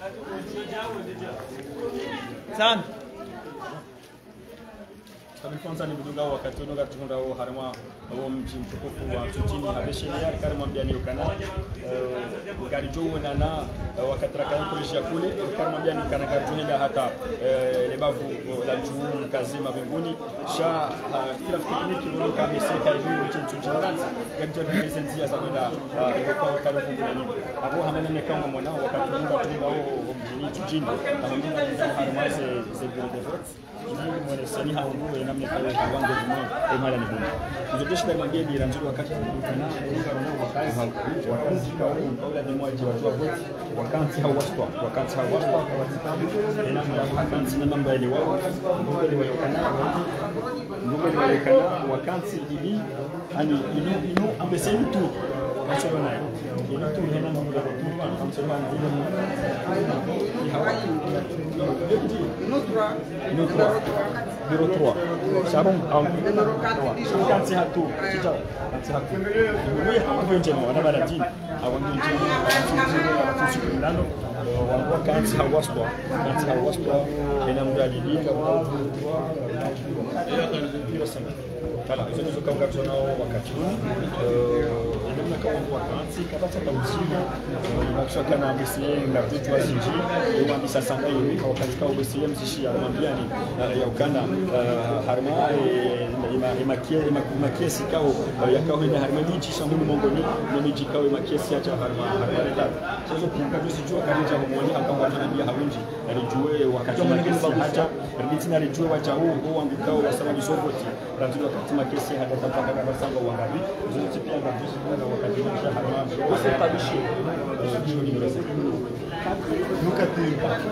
sana kwanza ni budunga wakati unoga tukunda ho harima ho mji mtukufu wa Tutini habeshenia karima mbiani ukana gari jo na wakati raka kulisha kule karima mbiani ukana kartunenda hata lebavu la juu kazima mbinguni sha kila tekniki unoka meseka hiyo chentu changanza gari jo presentia za kwenda kwa karibu mbinguni hapo hamani kama mwanao wakati unoga tukunda ho mjini Tutini hamani harima ze vote mwana sani haungu na namna kwa kiwango kimoja mara ni bwana ndio kwa mwambie ni ranzuri wakati kuna wakazi kaula ni mmoja watu wote wakati hawastwa na wakati na mambo yale wao ndio wakati ili ani ino ambeseni tu Barcelona ino tu hena mambo ya tu Barcelona ino 03 Sharon numéro 4 kanti hatu kita kanti hatu wewe hapo nje na baradini hawangi nje nalo wango kanti hawaspo ina mradi dinga kala hizo ndizo kama tunao wakati huu ndio kama wakati kabisa tausimu inashaka na BCM na vitu wazinji ndio mbisa sana hivi kwa wakati kwa BCM zishi anamwambiani ya ukanda harma imakiesi kao yakao ina harma nyingi shambuni mongoni na miji kao imakiesi acha harma ndio sasa kinga tusijua kanisa mwani akawa ananiambia hawinji alijue wakati wa haja ruditi alijue wacha huu wangu kao wasema bisogoti ndio wakati makesi hata tapaka kama sanga wangapi zote pia ndio wakati wa harma usitabishi ndio ni mrasa nukatika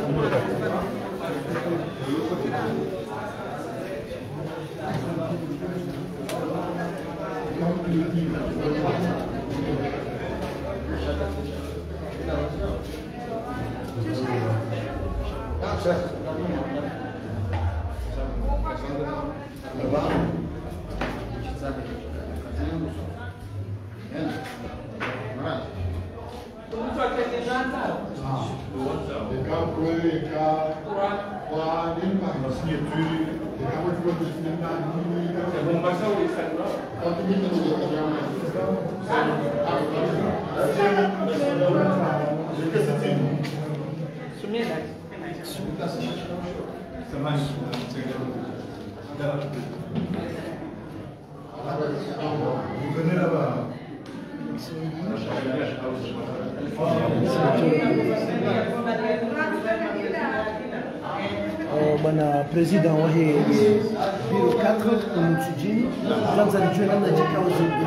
bwana president wa bureau 4 kwa Mtsujini kwanza alijua namna jikao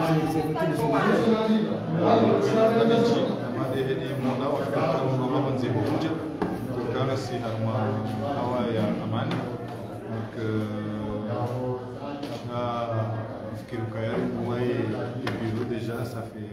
déjà ça fait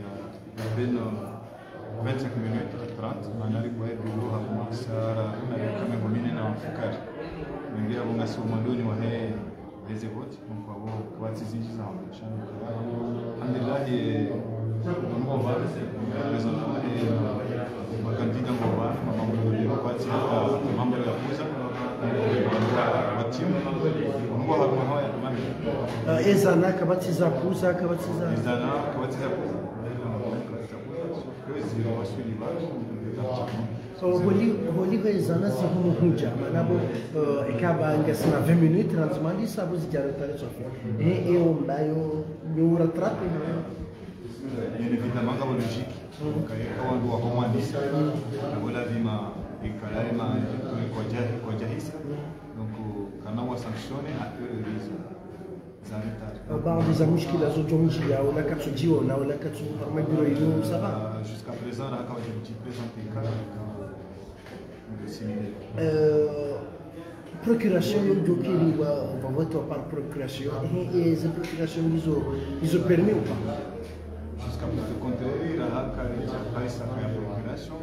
25 minutes 30 manari kwa bureau hapo sara na kama ngomine na wafukari wengi hapo ngasoma ndoni wa hizi vote kwa wao kwa hizi za mshana alhamdulillah Mungu abariki president makandida ngoma mambo ya kwa mambo ya kuuza wa timu Mungu hawaya mami ezana kabatiza kuuza kabatiza Bolívar ezana si humuja manabo ekaba ngasina 20 minutes transimandi sabu zijarata sofi eu mbayo eu retrato évidemment comme logique quand on doit commander voilà vima ikalema kwa jahisa donc kana wa sanctionne à risque بعض المشكلة زوجونجية ولا كتجيونا ولا كتما يديروا يديروا صافا jusqu'à présent là quand j'ai petit présenté cas procuration do que on va voter par procuration et ces procurations ils ont permis ou pas jusqu'à ce contrôler là quand il ça fait procuration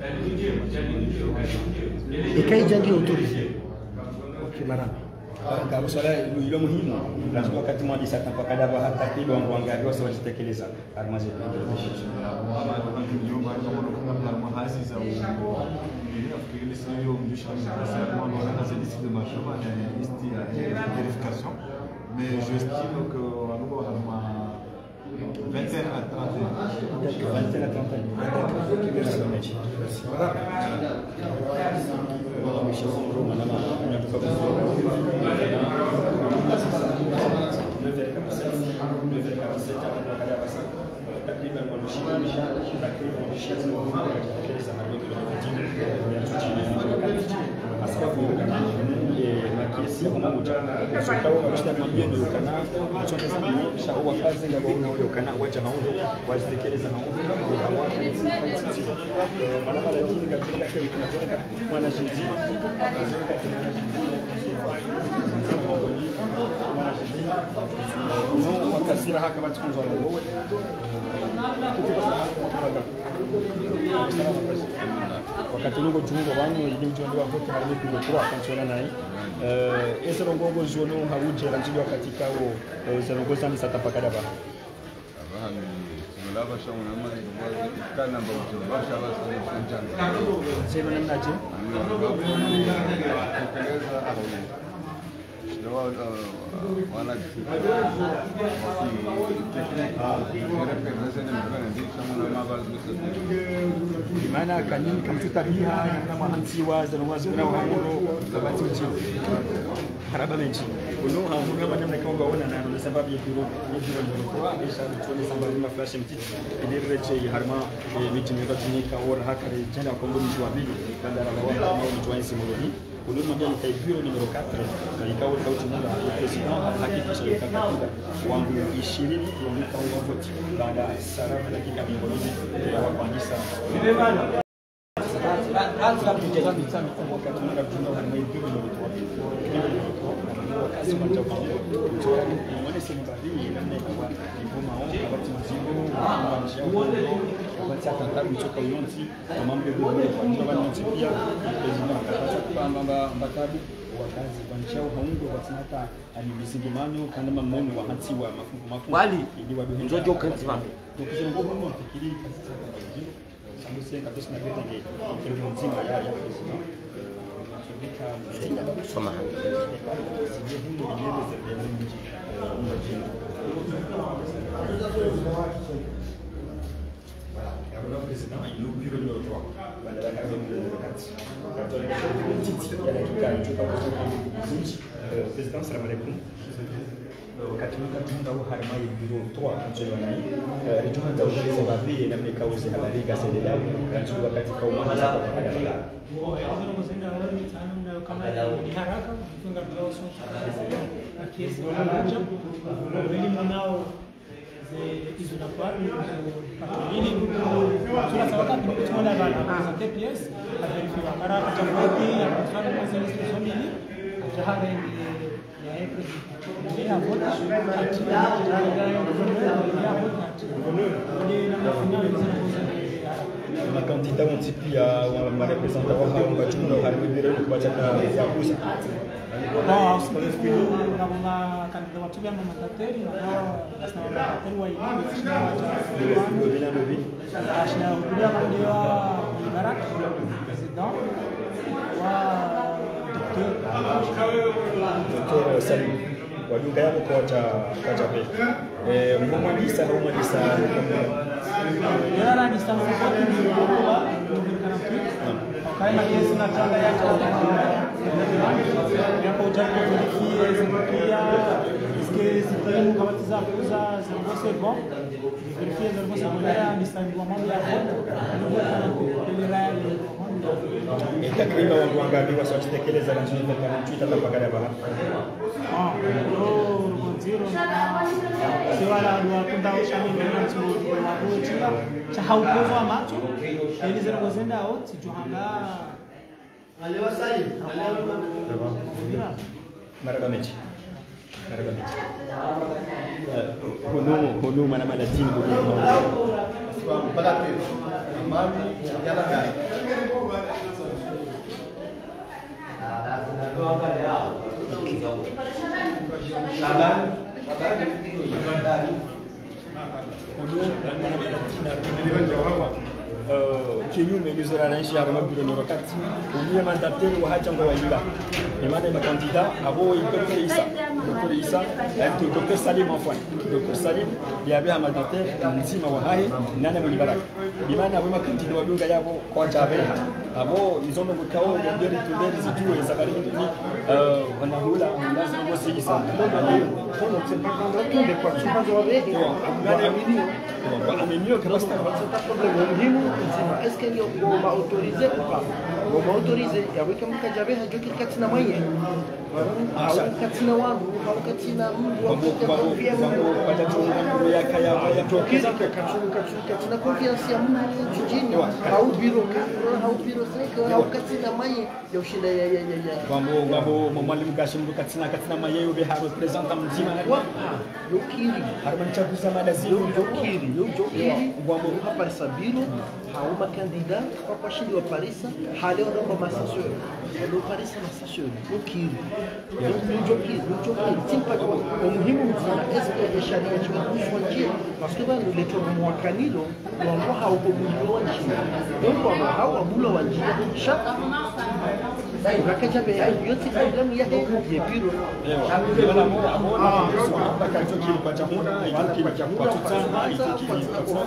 et quand il est autorisé ok madame kama swala hilo muhimu lazima wakati mmoja sasa kwa kadaba hata kile wangaangalia wao wajitekeleza harma zetu l'élection du changement, on a décidé de marcher, on a une vérification. Mais j'estime qu'on va avoir 21 à 31. 21 à 31. wakati lungo tungo banyu yindi ndio wako harimo kwa kansona naye eserongo zono hawuje ranjio katika o zerongo sami satapakada ba abahani mulaba shawuna mari kana mbazo basha basa kunjanga sema namna je Dimana kanini kamtutabiha na mahansiwa zanawazuna wa hamuno sabati uchi haraba menchi kuno hamuno namna kama waona na sababu ya biro kwa kisha tuone sababu na flash mti ile reche harma miti mikotunika ora hakari tena kombo mtu wa bili kanda na wao mtu wa simuloni kuno mmoja ni biro numero 4 na ikawa kauti muda wa president hakikisha yakakata wangu 20 kilomita wa voti baada sarafu dakika 100 ya kuandisha alfa mtega mitano kwa katika tunao na biro numero 3 kazi moja kwa moja mwana simbali na neka kwa ngoma au wakati mzigo wa mshahara wakati atataka kutoka unti na mambo ya kwa njia wananchi pia president akapata kwamba mbatabu wakazi wanchao haungo watinata alibisigimano kana mamono wa hati wa mafungu wali ili waduhe njojo kanzima tukizungu mmoja fikiri kazi za sambusi kabisa na vile ndio nzima ya president soma President, salam alaikum. Katika tunda wa harma ya biro 3 nchini nai ritunda uweze baadhi na mekauze habari gazeti lao kanjua katika umana za kwa kadala kama ni haraka kufunga bila sote na kiasi moja ili mnao hizo na kwa ili tunataka tuone bana za TPS verify haraka jambo hili ya kufanya kazi hizo mbili tahara ya April ni hapo makandida wanti pia wa marepresenta wa hao ngachunga harbi biro kubacha na kusa Nós na kandida watu ya mandateri na nasema mandateri wa hivi ashna kudia mandio Barak president wa Dr. Salim wadunga yako kwa chape mwamwandisa au mwandisa yana distance kwa kaina kesi na tanda yake hapo utakuwa kufikia zikia zikini kama tiza kuza zingose bon verifia zingose kwa distance kwa mambo ya ile rally takriban wangu wangapi wasiotekeleza na nchini kama Twitter tapakana bana zero siwala wa kunda ushamini na mtu wa kuchila cha haukuwa macho ili zero zenda out johanga alewa sai maraba mechi hono mana mana timu Balate mami yala gari kinyume nizorananisha harama biro norokati uliye mandateri wa hacha ngo waila imana ma kandida abo Dr. Isa et Dr. Salim Afwan Dr. Salim yabe mandateri nzima wa hai nana mu baraka imana abo makandida wa dunga yabo kwa jabe abo izono gutao ngeri tuderi zijue zabari ni wanahula lazima wasi Isa Kono tsepakanda tunde kwa chumba za wabehi amenio que basta problema muhimu nzima est-ce que on va autoriser ou pas on va autoriser yaweka mkajabe hajoki katina mwenye au katina wangu au katina mtu wa kufia wangu ya tokeza katina confiance ya mtu jijini au biro seka au katina mwenye ya ushinda ya Vamos mwalimu Gashimbu katina maye yobe ha representa mzima yokiri harman chaguza madazio yokiri wamo hapa sabilo hauma candidat kwa pashindi wa Parisa hali ndo masaseur ndo Parisa masaseur yokiri yokiri timpa kwa muhimu sana eske ya sharia chuma kufuatia parce que nous les trouvons mwakanilo wamo hauko mjiro wa njia wamo hawa bula wa njia shaka Rakajabe yote programu yake ya biro wala amona bakacho kiri kwa chamona ikiki kwa tutana ikiki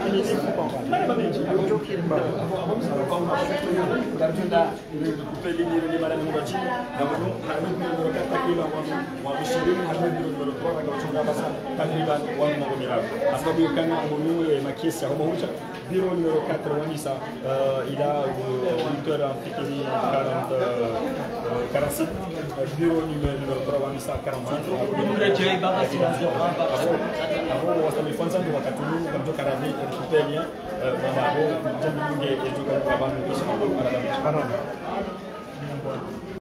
Garjunda pelini ni mara namba chini na mtu harami ndio kata kila wa mshiriki harami ndio kwa kuchunga basa takriban wao mambo mirao sababu kana mwenyewe makesi au mahucha biro ndio 4 wanisa ila auditeur fikiri 47 bureau numéro 3 wanisa 45 abo wasamifanya ndio wakati huu kama karani kupenya mambo jambo nyingine yetu kwa baba kisha